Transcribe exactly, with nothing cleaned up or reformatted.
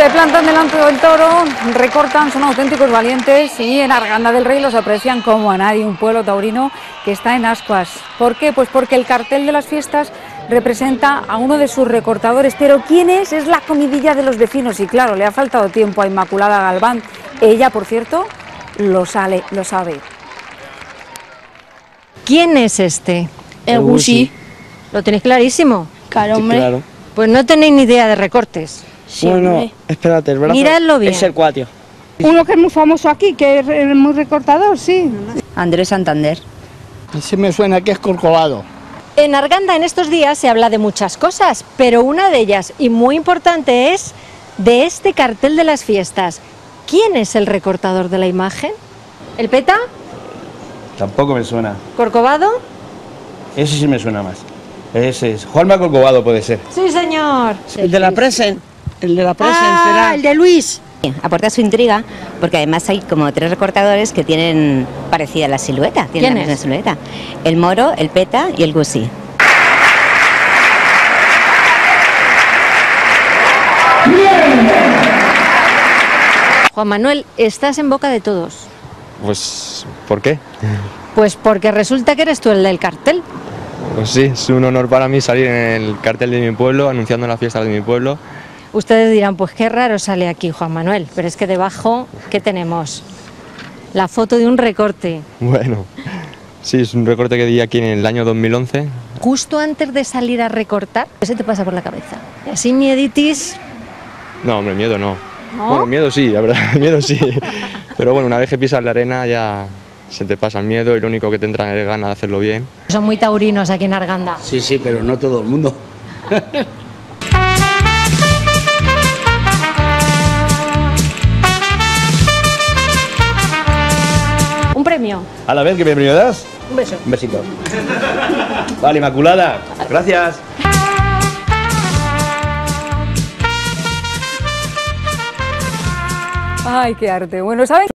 Se plantan delante del toro, recortan, son auténticos valientes y en Arganda del Rey los aprecian como a nadie, un pueblo taurino que está en ascuas. ¿Por qué? Pues porque el cartel de las fiestas representa a uno de sus recortadores. ¿Pero quién es? Es la comidilla de los vecinos y claro, le ha faltado tiempo a Inmaculada Galván. Ella, por cierto, lo, sale, lo sabe. ¿Quién es este? El Gusi. ¿Lo tenéis clarísimo? Claro, hombre. Sí, claro. Pues no tenéis ni idea de recortes. Sí, Bueno, hombre. espérate, el brazo Miradlo bien. es el cuatio. Uno que es muy famoso aquí, que es muy recortador, sí. Andrés Santander. Sí me suena que es Corcovado. En Arganda en estos días se habla de muchas cosas, pero una de ellas, y muy importante, es de este cartel de las fiestas. ¿Quién es el recortador de la imagen? ¿El Peta? Tampoco me suena. ¿Corcovado? Ese sí me suena más. Ese es. Juanma Corcovado puede ser. Sí, señor. El de la Presen. El de la Presen Ah, será. el de Luis. Aporta su intriga porque además hay como tres recortadores que tienen parecida la silueta. Tienen la ¿Quién misma es? silueta. El Moro, el Peta y el Gusi. Juan Manuel, estás en boca de todos. Pues, ¿por qué? Pues porque resulta que eres tú el del cartel. Pues sí, es un honor para mí salir en el cartel de mi pueblo, anunciando las fiestas de mi pueblo. Ustedes dirán, pues qué raro sale aquí Juan Manuel, pero es que debajo, ¿qué tenemos? La foto de un recorte. Bueno, sí, es un recorte que di aquí en el año dos mil once. Justo antes de salir a recortar, ¿qué se te pasa por la cabeza? Y así mieditis, No, hombre, miedo no. ¿no? Bueno, miedo sí, la verdad, miedo sí. Pero bueno, una vez que pisas la arena ya se te pasa el miedo y lo único que te entra es ganas de hacerlo bien. Son muy taurinos aquí en Arganda. Sí, sí, pero no todo el mundo. Un premio. A la vez, ¿qué premio das? Un beso. Un besito. Vale, Inmaculada. Gracias. Ay, qué arte. Bueno, ¿sabes?